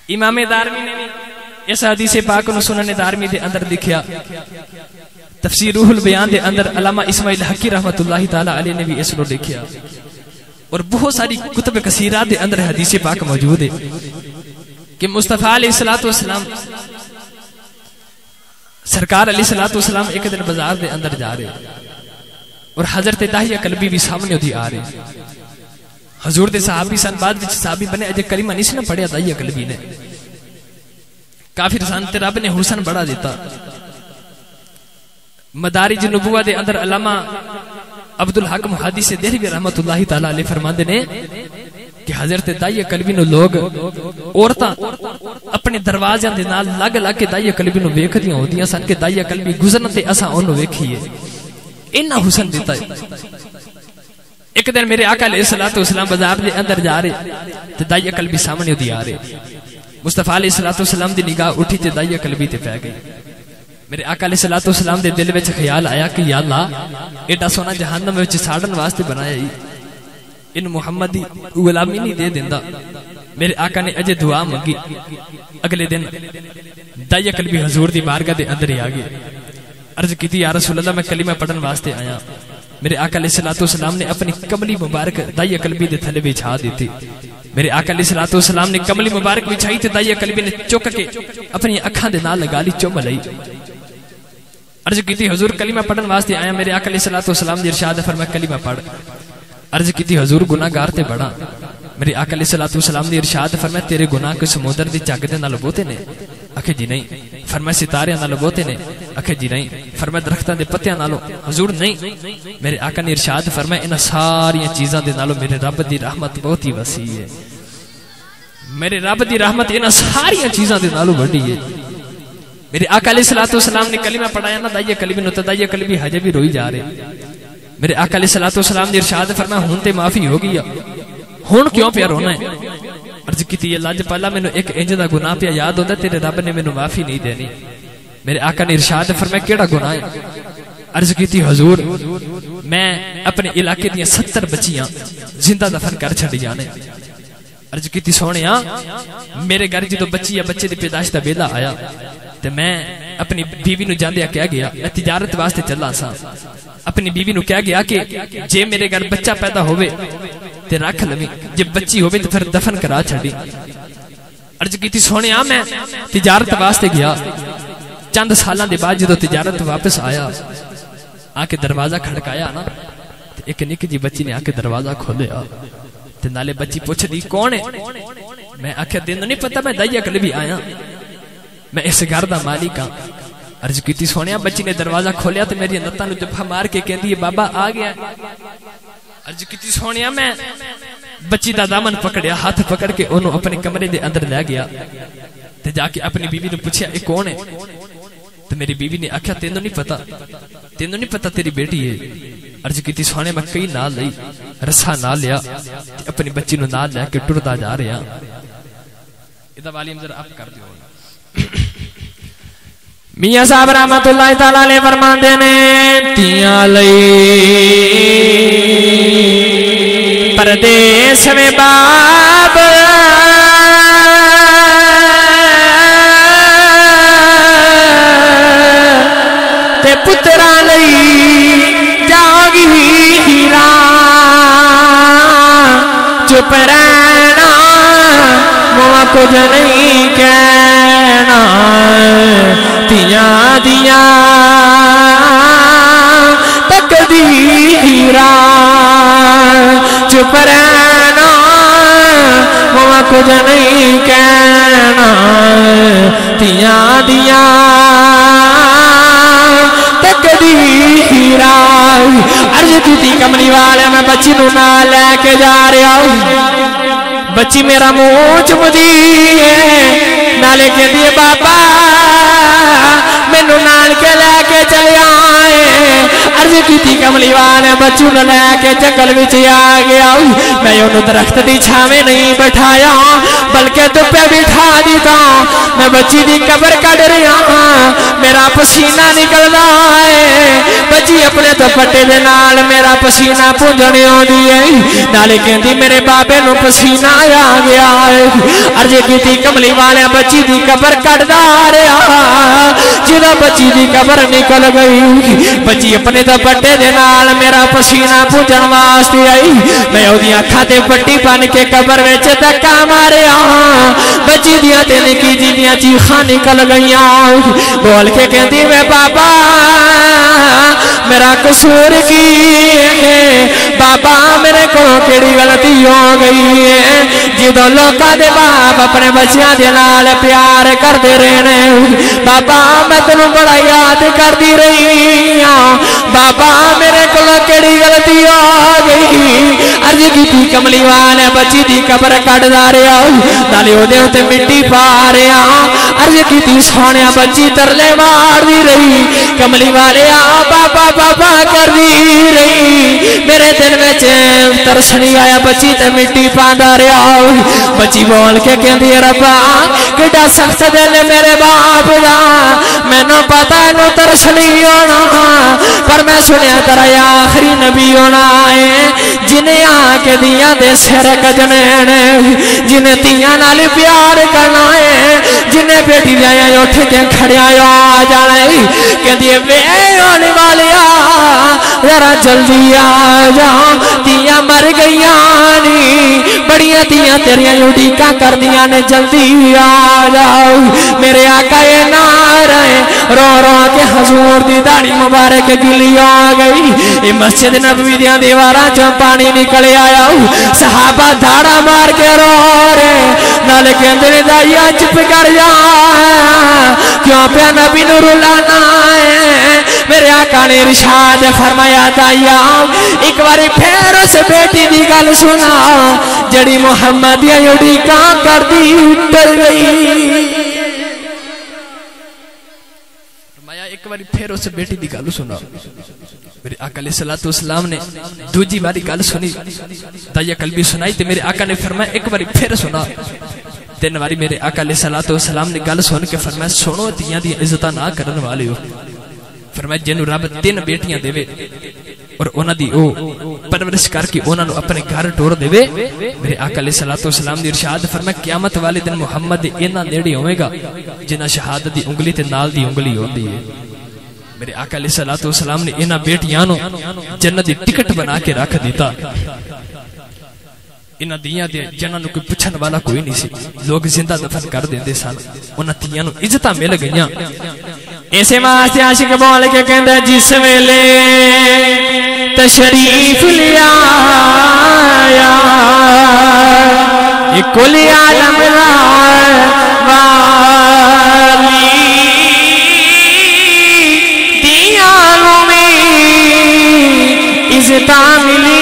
امام دارمی نے اس حدیث پاک نو سنن دارمی دے اندر لکھیا، تفسیر روح البیان دے اندر علامہ اسماعیل حقی رحمت اللہ تعالی علیہ نے بھی اس نو لکھیا، اور بہت ساری کتب کثیرات دے اندر حدیث پاک موجود ہے کہ مصطفیٰ علیہ السلام سرکار علیہ السلام ایک دن بازار دے اندر جا رہے اور حضرت داہیہ قلبی بھی سامنے ہوتی آ رہے، حضور دے صحابی سن، بعد وچ صحابی بنے، اجے کلمہ نہیں نہ پڑھیا داہیہ قلبی نے، کافر سن تے رب نے حسن بڑھا دیتا۔ مدارج نبوہ دے اندر علامہ عبدالحق محدث دہلوی رحمت اللہ تعالی علیہ فرماندے نے کہ حضرت داہیہ قلبی نو لوگ عورتاں اپنے دروازیاں دے نال لگ لگ کے داہیہ قلبی نو ویکھدیاں ہوندیاں سن کہ داہیہ قلبی گزرن تے اساں اونوں ویکھیے، اتنا حسن دیتا ہے۔ ایک دن میرے آقا علیہ السلام بازار دے اندر جا رہے تے داہیہ قلبی سامنے دی آ رہے، مصطفیٰ علیہ السلام دی نگاہ اٹھی تے داہیہ قلبی تے پہ گئی۔ میرے آقا علیہ السلام دے دل وچ خیال آیا کہ یا اللہ ایڈا سونا جہنم وچ ساڑن واسطے بنایا ہی، ان محمد دی غلامی نہیں دے دیندا۔ میرے آقا نے اجے دعا منگی، اگلے دن داہیہ قلبی حضور دی بارگاہ دے اندر ہی آ گئے، عرض کی یا رسول اللہ میں کلمہ پڑھن واسطے آیا۔ میرے آقا علیہ السلام نے اپنی کملی مبارک داہیہ قلبی دے تھلے بچھا دیتی۔ میرے آقا علیہ السلام نے کملی مبارک بچھائی تے داہیہ قلبی نے چک کے اپنی اکھاں دے نال لگا لی، چوم لئی۔ عرض کی حضور کلمہ پڑھن واسطے آیا، میرے آقا علیہ السلام نے ارشاد فرمایا کلمہ پڑھ۔ عرض کی حضور گناہ گار تے بڑا۔ میرے آقا علیہ السلام نے ارشاد فرمایا تیرے گناہ کو سمندر دی جگ دے نال بوتے نے؟ آکھے جی نہیں۔ فرمایا ستارے نال بوتے نے؟ آکھے جی نہیں۔ فرمایا درختاں دے پتیاں نالوں؟ حضور نہیں۔ میرے آقا نے ارشاد فرمایا انہاں ساری چیزاں دے نالوں میرے رب دی رحمت بہت ہی وسیع ہے، میرے رب دی رحمت انہاں ساری چیزاں دے نالوں بڑی ہے۔ میرے آقا علیہ السلام نے کلمہ پڑھایا نا داہیہ قلبی نو، تے داہیہ قلبی ہجے بھی روئی جا رہے۔ میرے آقا علیہ السلام نے ارشاد فرمایا ہن تے معافی ہو گئی، ہن کیوں پیا رونا ہے؟ عرض کیتی اللہ جے پہلا مینوں ایک انج دا گناہ پیا یاد ہوندا تیرے رب نے مینوں معافی نہیں دینی۔ میرے آقا نے ارشاد فرمایا کیڑا گناہ ہے؟ عرض کیتی حضور میں اپنے علاقے دیاں 70 بچیاں زندہ دفن کر چھڈیاں نے۔ عرض کیتی سونیا میرے گھر جدو بچی یا بچے دی پیدائش دا ویلا آیا تے میں اپنی بیوی نو جاندیا کہہ گیا میں تجارت واسطے چلا سا، اپنی بیوی نو کہہ گیا کہ جے میرے گھر بچہ پیدا ہوئے تے رکھ لویں، جے بچی ہوئے تے پھر دفن کرا چھڈی۔ عرض کیتی سونیا میں تجارت واسطے گیا، چند سالاں دے بعد جدو تجارت واپس آیا آ کے دروازہ کھڑکایا نا تے ایک نکی جی بچی نے آ کے دروازہ کھولیا تے نالے بچی پوچھ دی کون ہے؟ میں آخیا تینوں نہیں پتا میں داہیہ قلبی آیا، میں اس گھر دا مالک ہاں۔ عرض کیتی سونیا بچی نے دروازہ کھولیا تے میری نتاں نو جبھا مار کے کہندی ہے بابا آ گیا۔ عرض کیتی سونیا میں بچی دا دامن پکڑیا، ہاتھ پکڑ کے انہوں اپنے کمرے دے اندر لے گیا تے جا کے اپنی بیوی نے پوچھیا اے کون ہے؟ تے میری بیوی نے آخیا تینوں نہیں پتا، تینوں نہیں پتا تیری بیٹی ہے۔ عرض کیتی سونے میں کئی نال لئی، رسا نال لیا اپنی بچی نو نال لے کے ٹردا جا رہا۔ ادا والیم ذرا آپ کر دیو۔ میاں صاحب رحمت اللہ تعالی علیہ فرماندے نے تیاں لئی پردیس میں باب تے پترا لئی جاگی ہیرا چپ رہنا موا کچھ نہیں کہنا تیاں دیاں تقدیرا چپ رہنا موا کچھ نہیں کہنا تیاں دیاں تقدیرا۔ عرض کی کملی والے میں بچی نو نہ لے کے جا رہا ہوں، بچی میرا منہ چمدی ہے نالے کے دیے بابا مینو نال کے لے کے چلے آئے۔ عرض کی کملی والے بچوں نے لے کے جنگل وچ آ گیا میں انہوں درخت دی چھاویں نہیں بٹھایا بلکہ دھوپے بٹھا دیتا میں بچی دی قبر کڈ رہا میرا پسینہ نکلدا ہے بچی اپنے دوپٹے دے نال میرا پسینہ پونجنے آندی ہے نالے کہندی میرے بابے نو پسینہ آ گیا ہے عرض کیتی کملی والے بچی دی قبر کڈدا رہا جدوں بچی دی قبر نکل گئی بچی اپنے دوپٹے دے نال میرا پسینہ پونجن واسطے آئی میں اودی اکھاں تے پٹی بن کے قبر وچ دھکا ماریا بچی دیاں تے نکی جی دیاں چیخاں نکل گئیاں بول کے کہندی وے بابا میرا قصور کی ہے بابا میرے کو کیڑی غلطی ہو گئی ہے جدوں لوکاں دے باپ اپنے بچیاں دے نال پیار کردے رہنے بابا میں تینوں بڑا یاد کردی رہی ہاں بابا میرے کو کیڑی غلطی ہو گئی عرض کیتی کملی والے بچی دی قبر کڈدا رہیا نالے اودے تے مٹی پا رہیا عرض کیتی سونیا بچی ترلے ماردی رہی کملی والے بابا بابا کردی رہی میرے دل وچ ترس نہیں آیا بچی تے مٹی پاندا رہیا بچی بول کے کہندی ربا کڈا سخت دل میرے باپ دا مینوں پتہ نو ترس نہیں ہونا پر میں سنیا تیرا آخری نبی ہونا ہے جنہیں آ کے دیاں دے سر کجنے نے جنہیں تیاں نال پیار کرنا ہے جنہیں بیٹی دیاں اٹھ کے کھڑیا آ جانا ہے کہندی وے ہونے والیا ذرا جلدی آ جا تیاں مر گئیاں نی بڑیاں تیاں تیریاں اڈیکاں کردیاں نے جلدی آ جاؤ میرے آقا یہ نعرے رو رو کے حضور دی داڑھی مبارک گلی آ گئی یہ مسجد نبوی دیاں دیواراں چوں پانی نکل آیا صحابہ دھاڑا مار کے رو رہے نال کہندے دایا چپ کر جا کیوں پیا نبی نو رلانا ہے میرے آقا نے ارشاد فرمایا دایا ایک باری پھر اس بیٹی دی گل سنا جڑی محمد یا اڈیکاں کردی ٹر گئی فرمایا ایک باری پھر اس بیٹی دی گل سنا میرے آقا علیہ السلام نے دوجی باری گل سنی دایا قلبی سنائی تے میرے آقا نے فرمایا ایک باری پھر سنا تین باری میرے آقا علیہ السلام نے گل سن کے فرمایا سنو تیاں دی عزتاں نہ کرن والے ہو فرمایا جنوں رب 3 بیٹیاں دے اور انہاں دی او پرورش کر کے انہاں نو اپنے گھر ٹور دے میرے آقا علیہ السلام دی ارشاد فرمایا قیامت والے دن محمد انہاں نیڑے ہوے گا جنہاں شہادت دی انگلی تے نال دی انگلی ہوندی ہے میرے آقا علیہ السلام نے انہاں بیٹیاں نو جنت دی ٹکٹ بنا کے رکھ دیتا انہاں دیاں دے جنہاں نو کوئی پوچھن والا کوئی نہیں سی لوگ زندہ دفن کر دیندے سن انہاں تیاں نو عزتاں مل گئیاں ایسے واسطے عاشق بول کے کہندا جس ویلے تشریف لیا یہ کل عالم والی دیاں نو میں عزتاں ملی